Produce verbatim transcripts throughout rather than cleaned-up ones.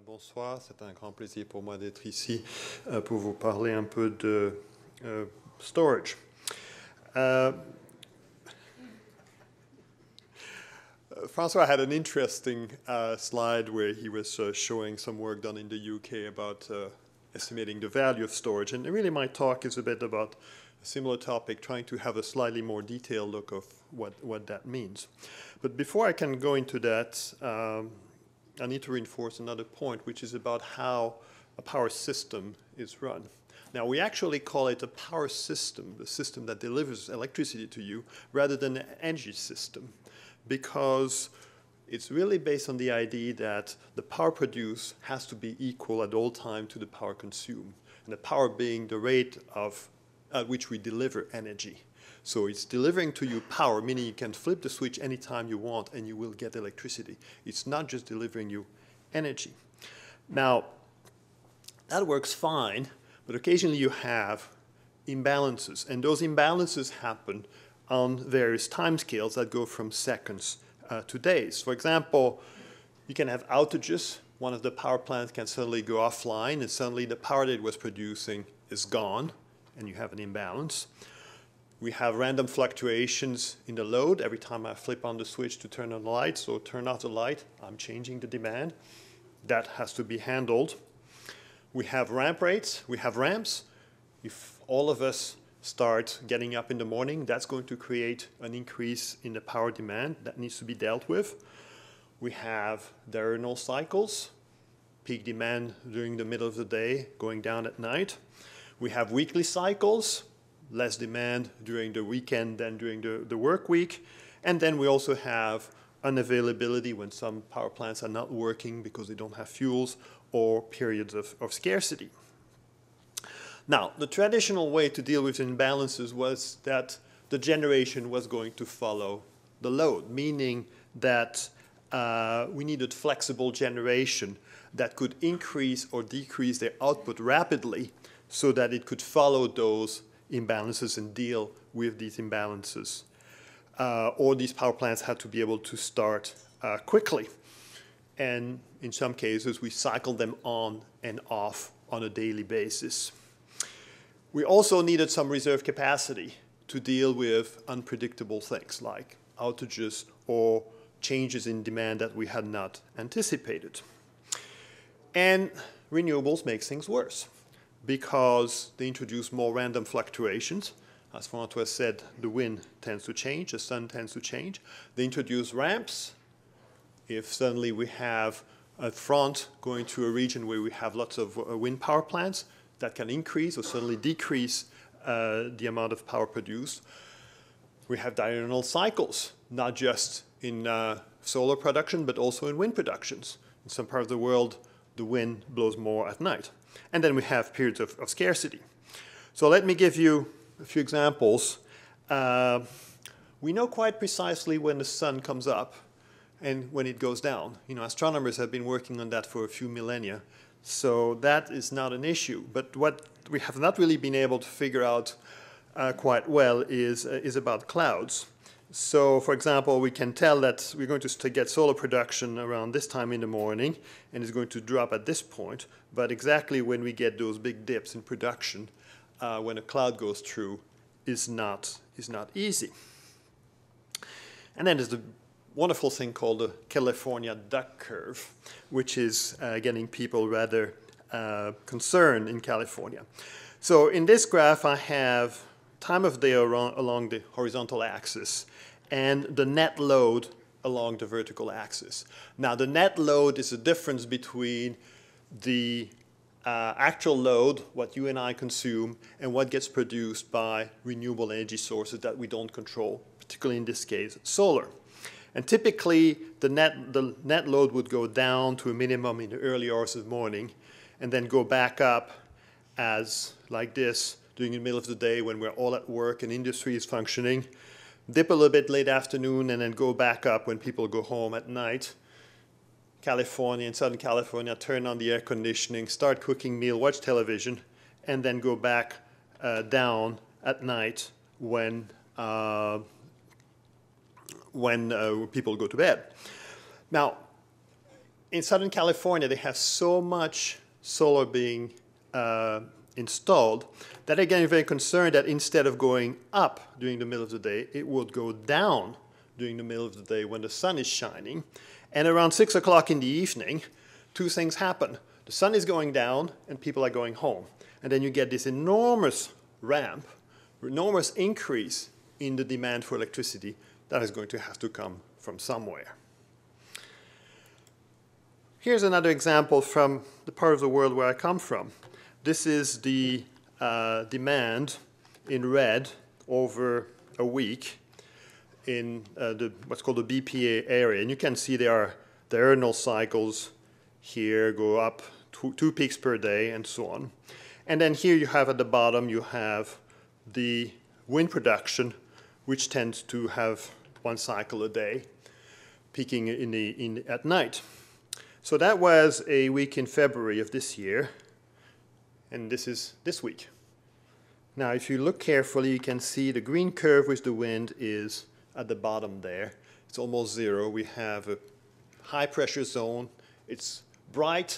bonsoir, c'est un grand plaisir pour moi d'être ici uh, pour vous parler un peu de uh, storage. Uh, Francois had an interesting uh, slide where he was uh, showing some work done in the U K about uh, estimating the value of storage. And really my talk is a bit about a similar topic, trying to have a slightly more detailed look of what, what that means. But before I can go into that, um, I need to reinforce another point, which is about how a power system is run. Now, we actually call it a power system, the system that delivers electricity to you, rather than an energy system, because it's really based on the idea that the power produced has to be equal at all times to the power consumed, and the power being the rate of at which we deliver energy. So it's delivering to you power, meaning you can flip the switch anytime you want and you will get electricity. It's not just delivering you energy. Now, that works fine, but occasionally you have imbalances, and those imbalances happen on various timescales that go from seconds uh, to days. For example, you can have outages. One of the power plants can suddenly go offline, and suddenly the power that it was producing is gone, and you have an imbalance. We have random fluctuations in the load. Every time I flip on the switch to turn on the light, so turn off the light, I'm changing the demand. That has to be handled. We have ramp rates. We have ramps. If all of us start getting up in the morning, that's going to create an increase in the power demand that needs to be dealt with. We have diurnal cycles, peak demand during the middle of the day, going down at night. We have weekly cycles, less demand during the weekend than during the, the work week. And then we also have unavailability when some power plants are not working because they don't have fuels, or periods of, of scarcity. Now, the traditional way to deal with imbalances was that the generation was going to follow the load, meaning that uh, we needed flexible generation that could increase or decrease their output rapidly so that it could follow those imbalances and deal with these imbalances. Uh, or these power plants had to be able to start uh, quickly. And in some cases, we cycled them on and off on a daily basis. We also needed some reserve capacity to deal with unpredictable things like outages or changes in demand that we had not anticipated. And renewables makes things worse because they introduce more random fluctuations. As Francois said, the wind tends to change, the sun tends to change. They introduce ramps. If suddenly we have a front going to a region where we have lots of wind power plants, that can increase or suddenly decrease uh, the amount of power produced. We have diurnal cycles, not just in uh, solar production, but also in wind productions. In some part of the world, the wind blows more at night. And then we have periods of, of scarcity. So let me give you a few examples. Uh, we know quite precisely when the sun comes up and when it goes down. You know, astronomers have been working on that for a few millennia. So that is not an issue. But what we have not really been able to figure out uh, quite well is, uh, is about clouds. So, for example, we can tell that we're going to get solar production around this time in the morning, and it's going to drop at this point. But exactly when we get those big dips in production, uh, when a cloud goes through, is not, is not easy. And then there's the wonderful thing called the California duck curve, which is uh, getting people rather uh, concerned in California. So in this graph, I have time of day around, along the horizontal axis and the net load along the vertical axis. Now, the net load is the difference between the uh, actual load, what you and I consume, and what gets produced by renewable energy sources that we don't control, particularly in this case, solar. And typically, the net, the net load would go down to a minimum in the early hours of the morning and then go back up as like this during the middle of the day when we're all at work and industry is functioning, dip a little bit late afternoon, and then go back up when people go home at night. California, in Southern California, turn on the air conditioning, start cooking meal, watch television, and then go back uh, down at night when uh, when uh, people go to bed. Now, in Southern California, they have so much solar being uh, installed that they're getting very concerned that instead of going up during the middle of the day, it would go down during the middle of the day when the sun is shining. And around six o'clock in the evening, two things happen. The sun is going down and people are going home. And then you get this enormous ramp, enormous increase in the demand for electricity that is going to have to come from somewhere. Here's another example from the part of the world where I come from. This is the uh, demand in red over a week in uh, the, what's called the B P A area. And you can see there are diurnal cycles here, go up two, two peaks per day and so on. And then here you have at the bottom, you have the wind production, which tends to have one cycle a day, peaking in the, in, at night. So that was a week in February of this year, and this is this week. Now, if you look carefully, you can see the green curve with the wind is at the bottom there. It's almost zero. We have a high pressure zone. It's bright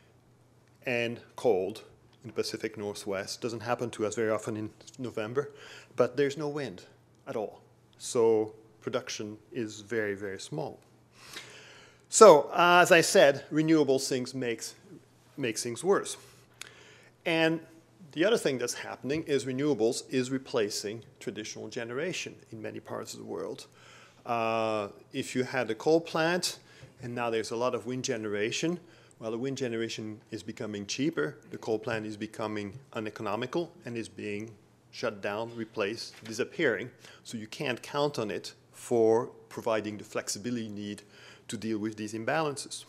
and cold in the Pacific Northwest. Doesn't happen to us very often in November, but there's no wind at all. So production is very, very small. So, uh, as I said, renewable things makes, makes things worse. And the other thing that's happening is renewables is replacing traditional generation in many parts of the world. Uh, if you had a coal plant and now there's a lot of wind generation, well, the wind generation is becoming cheaper, the coal plant is becoming uneconomical and is being shut down, replaced, disappearing. So you can't count on it for providing the flexibility you need to deal with these imbalances.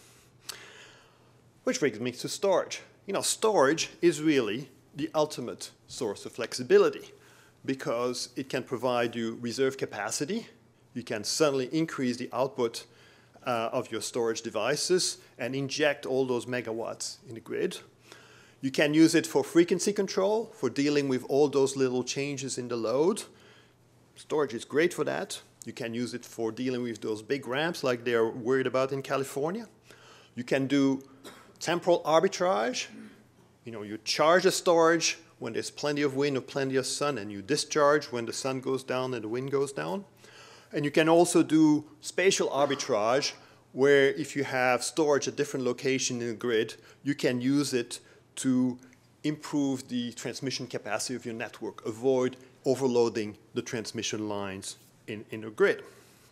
Which brings me to storage. You know, storage is really the ultimate source of flexibility because it can provide you reserve capacity. You can suddenly increase the output uh, of your storage devices and inject all those megawatts in the grid. You can use it for frequency control, for dealing with all those little changes in the load. Storage is great for that. You can use it for dealing with those big ramps like they're worried about in California. You can do temporal arbitrage. You know, you charge the storage when there's plenty of wind or plenty of sun, and you discharge when the sun goes down and the wind goes down. And you can also do spatial arbitrage, where if you have storage at different locations in the grid, you can use it to improve the transmission capacity of your network, avoid overloading the transmission lines in, in a grid.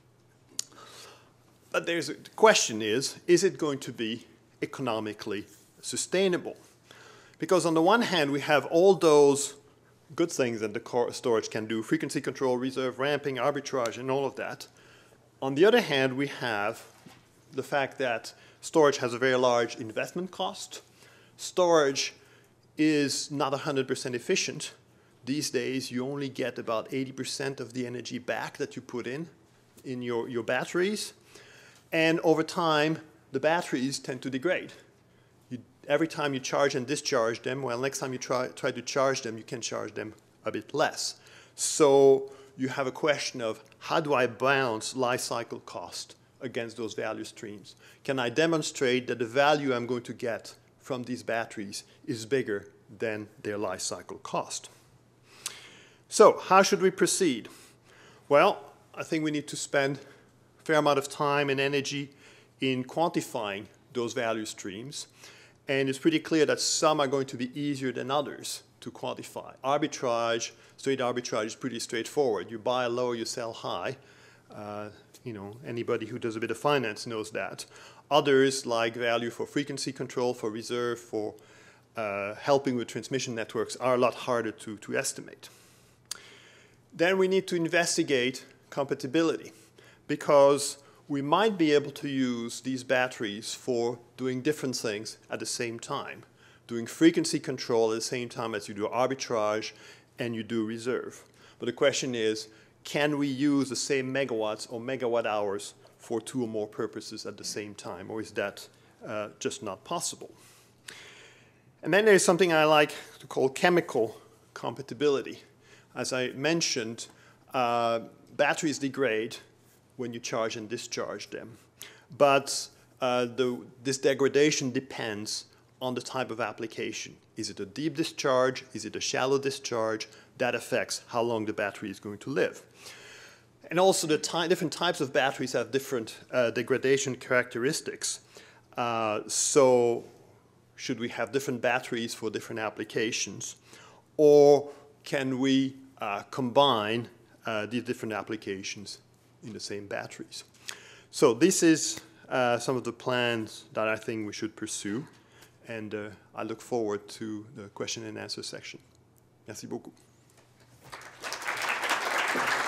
But there's a, the question is, is it going to be economically sustainable? Because on the one hand, we have all those good things that the core storage can do, frequency control, reserve, ramping, arbitrage, and all of that. On the other hand, we have the fact that storage has a very large investment cost. Storage is not one hundred percent efficient. These days, you only get about eighty percent of the energy back that you put in, in your, your batteries. And over time, the batteries tend to degrade. You, every time you charge and discharge them, well, next time you try, try to charge them, you can charge them a bit less. So you have a question of, how do I balance life cycle cost against those value streams? Can I demonstrate that the value I'm going to get from these batteries is bigger than their life cycle cost? So how should we proceed? Well, I think we need to spend a fair amount of time and energy in quantifying those value streams. And it's pretty clear that some are going to be easier than others to quantify. Arbitrage, straight arbitrage is pretty straightforward. You buy low, you sell high. Uh, you know, anybody who does a bit of finance knows that. Others, like value for frequency control, for reserve, for uh, helping with transmission networks, are a lot harder to, to estimate. Then we need to investigate compatibility, because we might be able to use these batteries for doing different things at the same time, doing frequency control at the same time as you do arbitrage and you do reserve. But the question is, can we use the same megawatts or megawatt hours for two or more purposes at the same time, or is that uh, just not possible? And then there's something I like to call chemical compatibility. As I mentioned, uh, batteries degrade when you charge and discharge them. But uh, the, this degradation depends on the type of application. Is it a deep discharge? Is it a shallow discharge? That affects how long the battery is going to live. And also the ty different types of batteries have different uh, degradation characteristics. Uh, so should we have different batteries for different applications? Or can we uh, combine uh, these different applications in the same batteries? So this is uh, some of the plans that I think we should pursue. And uh, I look forward to the question and answer section. Merci beaucoup.